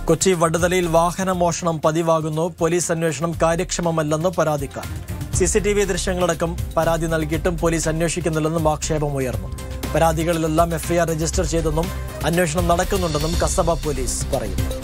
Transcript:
Kochi വടുതലയിൽ വാഹനമോഷണം പതിവാകുന്നു. Police അന്വേഷണം കാര്യക്ഷമമല്ലെന്ന് പരാതിക്കാർ. CCTV ദൃശ്യങ്ങളടക്കം പരാതി നൽകിയിട്ടും പോലീസ് അന്വേഷിക്കുന്നില്ലെന്നും ആക്ഷേപമുയർന്നു. പരാതികളിലെല്ലാം FIR രജിസ്റ്റർ ചെയ്തെന്നും അന്വേഷണം നടക്കുന്നുണ്ടെന്നും കസബ പോലീസ് പറയുന്നു.